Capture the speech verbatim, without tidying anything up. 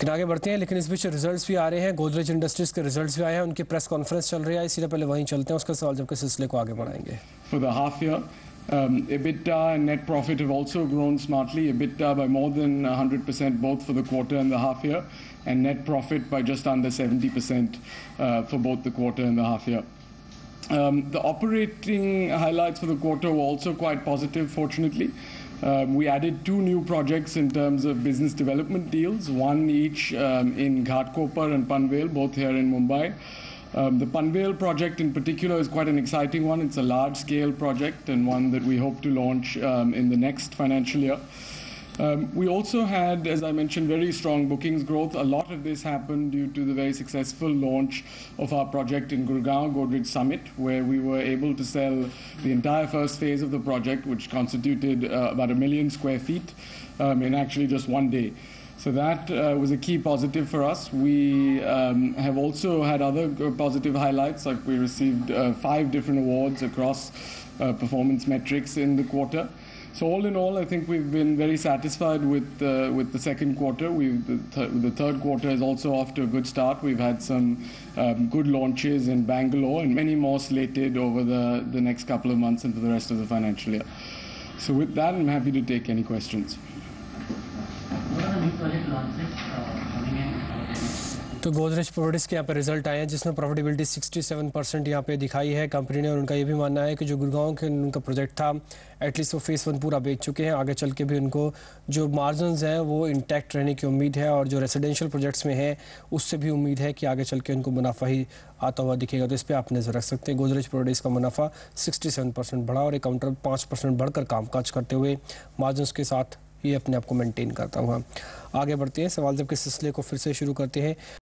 लेकिन आगे बढ़ते हैं। लेकिन इस बीच रिजल्ट्स भी आ रहे हैं, गोदरेज इंडस्ट्रीज के रिजल्ट्स भी आए हैं, उनकी प्रेस कॉन्फ्रेंस चल रही है, इसीलिए पहले वहीं चलते हैं, उसका सवाल जब के सिलसिले को आगे बढ़ाएंगे। For the half year, um, EBITDA and net profit have also grown smartly. EBITDA by more than one hundred percent both for the quarter and the half year, and net profit by just under seventy percent uh, for both the quarter and the half year. Um, the operating highlights for the quarter were also quite positive, fortunately. Um, we added two new projects in terms of business development deals, one each um, in Ghatkopar and Panvel, both here in Mumbai. Um, the Panvel project in particular is quite an exciting one. It's a large-scale project and one that we hope to launch um, in the next financial year. Um, we also had, as I mentioned, very strong bookings growth. A lot of this happened due to the very successful launch of our project in Gurgaon, Godrej Summit, where we were able to sell the entire first phase of the project, which constituted uh, about a million square feet um, in actually just one day. So that uh, was a key positive for us. We um, have also had other positive highlights, like we received uh, five different awards across uh, performance metrics in the quarter. So all in all, I think we've been very satisfied with uh, with the second quarter. We the, th the third quarter is also off to a good start. We've had some um, good launches in Bangalore and many more slated over the the next couple of months and for the rest of the financial year. So with that, I'm happy to take any questions. What are the new project launches uh, coming in? तो Godrej properties के यहाँ पे result आए हैं, जिसमें profitability सड़सठ percent यहाँ पे दिखाई है कंपनी ने। और उनका ये भी मानना है कि जो गुड़गांव के उनका प्रोजेक्ट था, एटलीस्ट वो फेज़ वन पूरा बेच चुके हैं। आगे चल के भी उनको जो मार्जिन्स हैं वो इंटैक्ट रहने की उम्मीद है, और जो रेजिडेंशियल प्रोजेक्ट्स में है उससे भी उम्मीद है कि आगे चल के उनको मुनाफा ही आता हुआ दिखेगा। तो इस पर आप नज़र रख सकते हैं। गोदरेज प्रोपर्टीज़ का मुनाफा सड़सठ परसेंट बढ़ा और एक काउंटर पाँच परसेंट बढ़कर कामकाज करते हुए मार्जिन्स के साथ ये अपने आप को मेनटेन करता हुआ आगे बढ़ते हैं। सवाल जब के सिलसिले को फिर से शुरू करते हैं।